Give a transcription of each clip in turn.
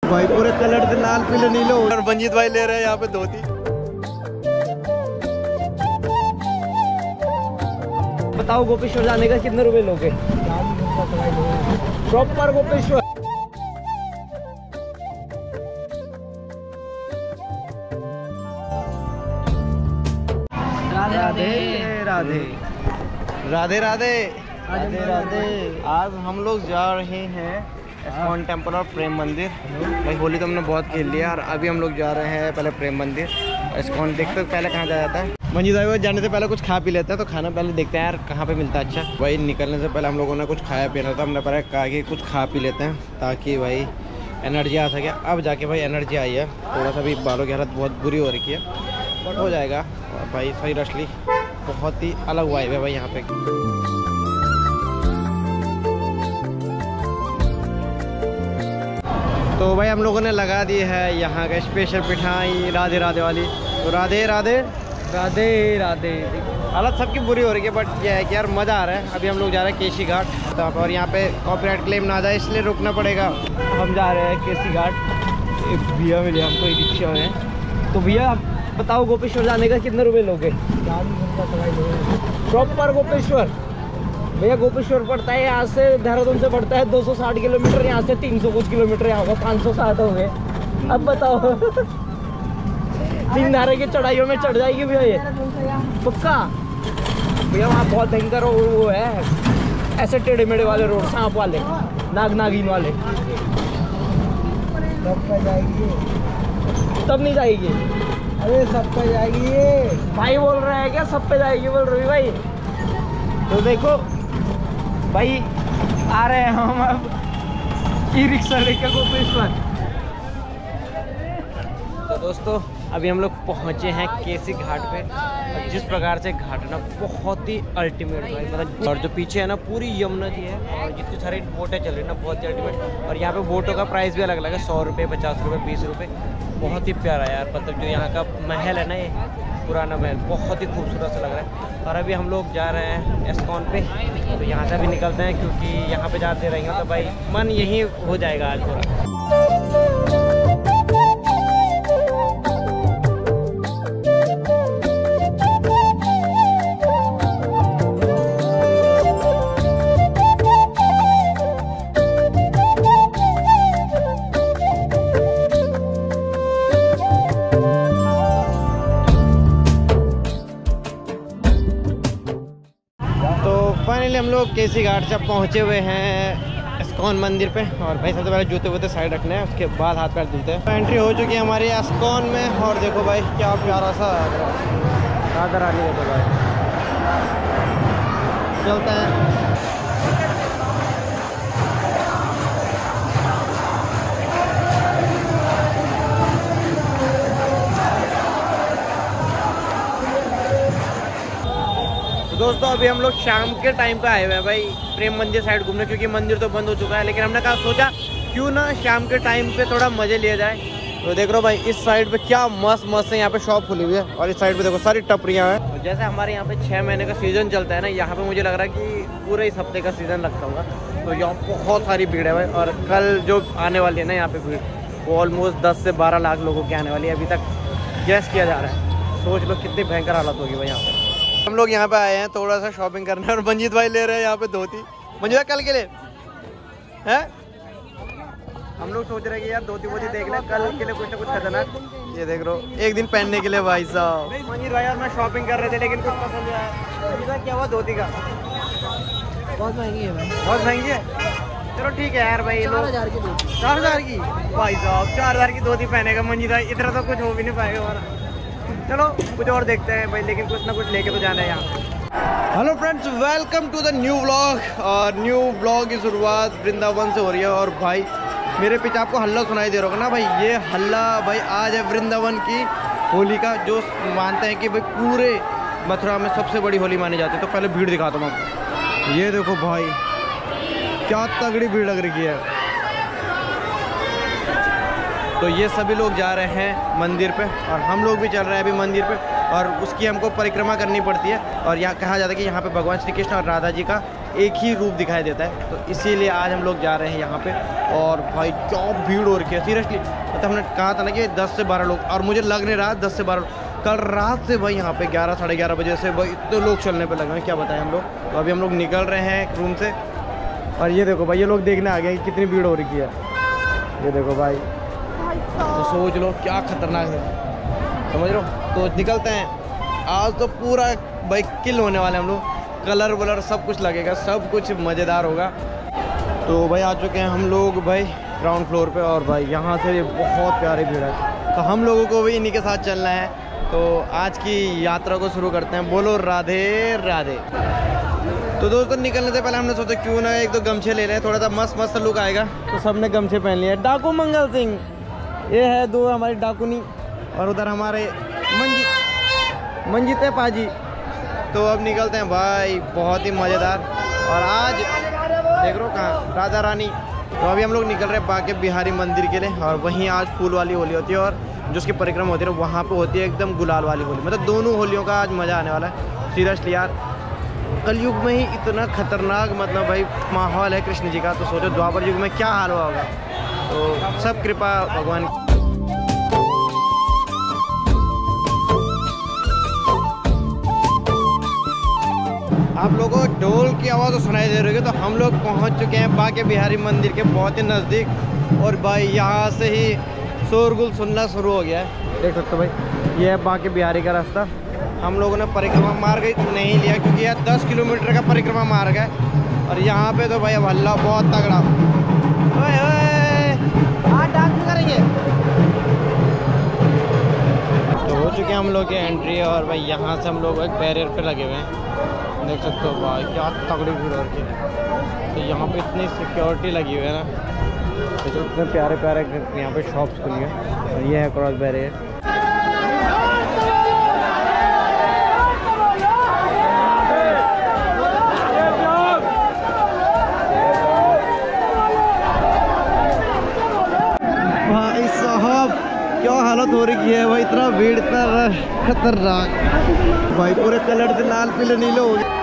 भाई पूरे कलर से लाल पीले नीले और मंजीत भाई ले रहे हैं यहाँ पे धोती। बताओ गोपेश्वर जाने का कितने रुपए लोगे? प्रॉपर गोपेश्वर। राधे राधे राधे राधे राधे राधे। आज हम लोग जा रहे हैं इस्कॉन टेम्पल और प्रेम मंदिर। भाई होली तो हमने बहुत खेल लिया और अभी हम लोग जा रहे हैं पहले प्रेम मंदिर इस्कॉन। देखते पहले कहाँ जाया जाता है। मंजीत भाई जाने से पहले कुछ खा पी लेते हैं, तो खाना पहले देखते हैं यार कहाँ पे मिलता है अच्छा। भाई निकलने से पहले हम लोगों ने कुछ खाया पीना था, हमने पहले कहा कि कुछ खा पी लेते हैं ताकि भाई एनर्जी आ सके। अब जाके भाई एनर्जी आई है, थोड़ा सा भी बालों की हालत बहुत बुरी हो रखी है बट हो जाएगा। और भाई सीरियसली बहुत ही अलग वाइब है भाई यहाँ पे। तो भाई हम लोगों ने लगा दी है यहाँ का स्पेशल मिठाई राधे राधे वाली। तो राधे राधे राधे राधे। हालत सबकी बुरी हो रही है बट ये है कि यार मज़ा आ रहा है। अभी हम लोग जा रहे हैं केसी घाट, तो और यहाँ पे कॉपीराइट क्लेम ना आ जाए इसलिए रुकना पड़ेगा। हम जा रहे हैं केसी घाट। एक भैया मिले हमको रिक्शा में। तो भैया बताओ गोपेश्वर जाने का कितने रुपए लोगे? प्रॉपर गोपेश्वर। भैया गोपेश्वर पड़ता है यहाँ से, देहरादून से पड़ता है 260 किलोमीटर, यहाँ से 300 कुछ किलोमीटर, यहाँ होगा 560 हो गए। अब बताओ 3 धारे की चढ़ाइयों में चढ़ जाएगी भैया ये पक्का। भैया वहाँ बहुत भयंकर वो है, ऐसे टेढ़े मेढ़े वाले रोड, सांप वाले, नागिन वाले। तब नहीं जाएगी? अरे सब पे जाएगी ये भाई बोल रहे हैं क्या? सब पे जाएगी बोल रही भाई। तो देखो भाई आ रहे हैं हम अब ई रिक्शा लेकर गोपेश्वर। तो दोस्तों अभी हम लोग पहुंचे हैं केसी घाट पे। और जिस प्रकार से घाट है ना बहुत ही अल्टीमेट भाई, मतलब और जो पीछे है ना पूरी यमुना जी है और जितनी सारी बोटें चल रही है ना बहुत ही अल्टीमेट। और यहाँ पे बोटों का प्राइस भी अलग अलग है, 100 रुपये, 50 रुपये, 20 रुपये। बहुत ही प्यारा यार, मतलब जो यहाँ का महल है ना ये पुराना महल बहुत ही खूबसूरत सा लग रहा है। और अभी हम लोग जा रहे हैं इस्कॉन पे, तो यहाँ से भी निकलते हैं क्योंकि यहाँ पे जाते रहेंगे तो भाई मन यही हो जाएगा आज पूरा। फाइनली हम लोग केसी घाट से पहुँचे हुए हैं इस्कॉन मंदिर पे। और भाई सबसे पहले जूते वूते साइड रखने हैं, उसके बाद हाथ पैर धुलते हैं। एंट्री हो चुकी है हमारी इस्कॉन में। और देखो भाई क्या प्यारा सा राधा रानी, देखो भाई चलते हैं। दोस्तों अभी हम लोग शाम के टाइम पे आए हुए हैं भाई प्रेम मंदिर साइड घूमने, क्योंकि मंदिर तो बंद हो चुका है। लेकिन हमने कहा सोचा क्यों ना शाम के टाइम पे थोड़ा मजे लिया जाए। तो देख रहे हो भाई इस साइड पे क्या मस्त मस्त है, यहाँ पे शॉप खुली हुई है और इस साइड पे देखो सारी टपरियाँ हैं। तो जैसे हमारे यहाँ पे 6 महीने का सीजन चलता है ना, यहाँ पे मुझे लग रहा है कि पूरे इस हफ्ते का सीजन लगता होगा। तो यहाँ बहुत सारी भीड़ है भाई। और कल जो आने वाली है ना यहाँ पे भीड़, वो ऑलमोस्ट 10 से 12 लाख लोगों की आने वाली है, अभी तक गैस किया जा रहा है। सोच लो कितनी भयंकर हालत होगी भाई यहाँ पे। हम लोग यहाँ पे आए हैं थोड़ा सा शॉपिंग करने और मंजीत भाई ले रहे हैं यहाँ पे धोती। मंजीत भाई कल के लिए हैं, हम लोग सोच रहे हैं कि यार धोती वोती देख लें कल के लिए कुछ ना कुछ खतरनाक। ये देख लो एक दिन पहनने के लिए भाई साहब। मंजीत भाई और मैं शॉपिंग कर रहे थे लेकिन कुछ पसंद नहीं आया। क्या हुआ धोती का? बहुत महंगी है भाई, बहुत महंगी है। चलो ठीक है यार भाई, 4000 की धोती। 4000 की भाई साहब, 4000 की धोती पहनेगा मंजीत भाई? इतना तो कुछ हो भी नहीं पाएगा हमारा। चलो कुछ और देखते हैं भाई, लेकिन कुछ ना कुछ लेके तो जाना है यहाँ। Hello friends, welcome to the new vlog. और न्यू व्लॉग की शुरुआत वृंदावन से हो रही है। और भाई मेरे पीछे आपको हल्ला सुनाई दे रहा होगा ना भाई, ये हल्ला भाई आज है वृंदावन की होली का, जो मानते हैं कि भाई पूरे मथुरा में सबसे बड़ी होली मानी जाती है। तो पहले भीड़ दिखाता हूँ आपको। ये देखो भाई क्या तगड़ी भीड़ लग रही है। तो ये सभी लोग जा रहे हैं मंदिर पे और हम लोग भी चल रहे हैं अभी मंदिर पे। और उसकी हमको परिक्रमा करनी पड़ती है। और यहाँ कहा जाता है कि यहाँ पे भगवान श्री कृष्ण और राधा जी का एक ही रूप दिखाई देता है। तो इसीलिए आज हम लोग जा रहे हैं यहाँ पे। और भाई क्या भीड़ हो रखी है सीरियसली। मतलब हमने कहा था ना कि 10 से 12 लोग, और मुझे लग नहीं रहा 10 से 12 लोग। कल रात से भाई यहाँ पे 11 साढ़े 11 बजे से भाई इतने लोग चलने पे लगे हैं, क्या बताएं हम लोग। तो अभी हम लोग निकल रहे हैं रूम से। और ये देखो भाई, ये लोग देखने आ गए कि कितनी भीड़ हो रखी है। ये देखो भाई, तो सोच लो क्या खतरनाक है, समझ लो। तो निकलते हैं आज, तो पूरा भाई किल होने वाले हम लोग। कलर वलर सब कुछ लगेगा, सब कुछ मज़ेदार होगा। तो भाई आ चुके हैं हम लोग भाई ग्राउंड फ्लोर पे। और भाई यहाँ से ये बहुत प्यारी भीड़ है, तो हम लोगों को भी इन्हीं के साथ चलना है। तो आज की यात्रा को शुरू करते हैं। बोलो राधे राधे। तो दोस्तों निकलने से पहले हमने सोचा क्यों ना एक दो गमछे ले लें, थोड़ा सा मस्त मस्त लुक आएगा। तो सबने गमछे पहन लिए। डाकू मंगल सिंह, ये है दो हमारी डाकुनी, और उधर हमारे मंजीते पाजी। तो अब निकलते हैं भाई, बहुत ही मज़ेदार। और आज देख रहे हो कहाँ राधा रानी। तो अभी हम लोग निकल रहे हैं बाके बिहारी मंदिर के लिए। और वहीं आज फूल वाली होली होती है, और जो उसकी परिक्रमा होती है ना वहाँ पे होती है एकदम गुलाल वाली होली। मतलब दोनों होलियों का आज मज़ा आने वाला है सीरियसली यार। कलयुग में ही इतना खतरनाक मतलब भाई माहौल है कृष्ण जी का, तो सोचो द्वापर युग में क्या हाल हुआ होगा। तो सब कृपा भगवान की। आप लोगों को ढोल की आवाज़ तो सुनाई दे रही है। तो हम लोग पहुंच चुके हैं बाके बिहारी मंदिर के बहुत ही नज़दीक। और भाई यहाँ से ही शोरगुल सुनना शुरू हो गया है, देख सकते हो भाई। ये है बाके बिहारी का रास्ता। हम लोगों ने परिक्रमा मार्ग नहीं लिया क्योंकि यह 10 किलोमीटर का परिक्रमा मार्ग है। और यहाँ पे तो भाई अब हल्ला बहुत तगड़ा। ओए ओए डांस करेंगे। तो हो चुके हैं हम लोग की एंट्री। और भाई यहाँ से हम लोग एक बैरियर पे लगे हुए हैं, देख सकते हो भाई क्या तगड़ी भीड़ हो रही है। तो यहाँ पे इतनी सिक्योरिटी लगी हुई है ना, तो इतने प्यारे प्यारे यहाँ पे शॉप्स खुली है। और ये है क्रॉस बैरियर। भाई साहब क्या हालत हो रही है भाई, इतना भीड़, इतना रश, खतरनाक भाई। पूरे कलर से लाल पीले नीले हो गए।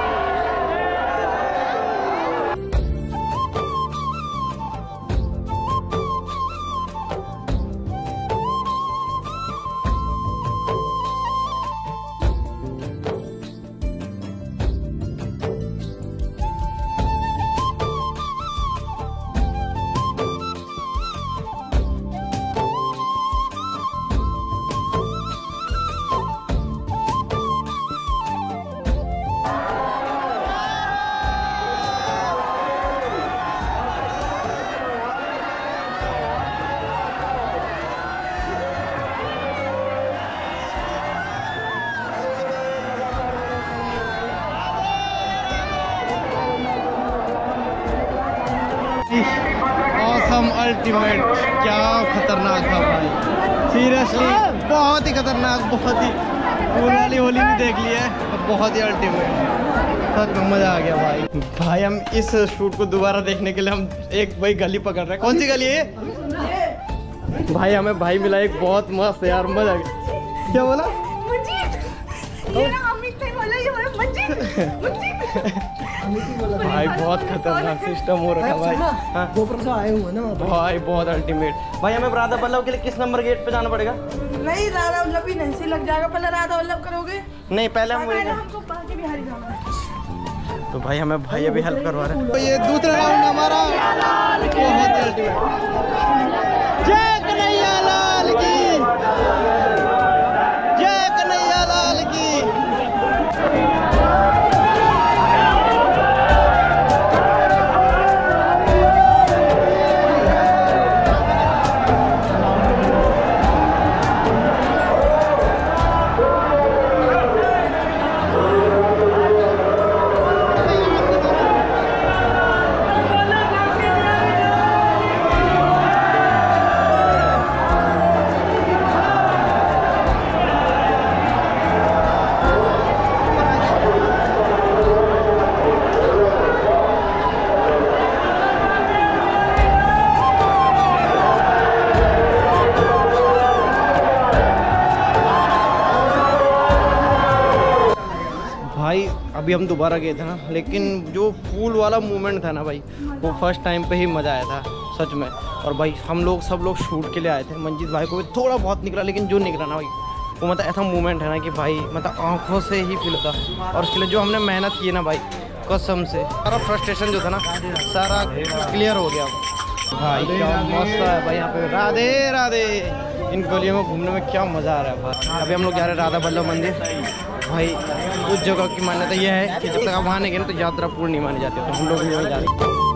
ऑसम अल्टीमेट, क्या खतरनाक था भाई सीरियसली, बहुत ही खतरनाक, बहुत ही। फूल वाली होली भी देख ली है, बहुत ही अल्टीमेट, बहुत मज़ा आ गया भाई। भाई हम इस शूट को दोबारा देखने के लिए हम एक भाई गली पकड़ रहे हैं। कौन सी गली है भाई? हमें भाई मिला एक बहुत मस्त यार, मजा आ गया। क्या बोला? भाई बहुत खतरनाक सिस्टम हो रखा भाई। हाँ से आए हुए ना भाई, बहुत अल्टीमेट। भाई हमें राधा वल्लभ के लिए किस नंबर गेट पे जाना पड़ेगा? नहीं राधा वल्लभ भी नहीं से लग जाएगा, पहले राधा वल्लभ करोगे? नहीं पहले हमको बाके बिहारी जाना है। तो भाई हमें भाई अभी हेल्प करवा रहे हैं। तो ये दूसरा राउंड हमारा बहुत अल्टीमेट। जय कन्हैया लाल की, जय कन्हैया लाल की। अभी हम दोबारा गए थे ना, लेकिन जो फूल वाला मूवमेंट था ना भाई, वो फर्स्ट टाइम पे ही मज़ा आया था सच में। और भाई हम लोग सब लोग शूट के लिए आए थे, मंजीत भाई को भी थोड़ा बहुत निकला, लेकिन जो निकला ना भाई वो मतलब ऐसा मूवमेंट है ना कि भाई मतलब आँखों से ही फील होता। और उसके लिए जो हमने मेहनत की ना भाई, कसम से सारा फ्रस्ट्रेशन जो था ना सारा क्लियर हो गया भाई। क्या मस्त है भाई यहाँ पे, राधे राधे। इन गलियों में घूमने में क्या मज़ा आ रहा है भाई। अभी हम लोग जा रहे हैं राधा वल्लभ मंदिर। भाई उस जगह की मान्यता यह है कि जब तक आप वहाँ नहीं गए ना तो यात्रा पूर्ण नहीं मानी जाती, तो हम लोग भी वहीं जा रहे हैं।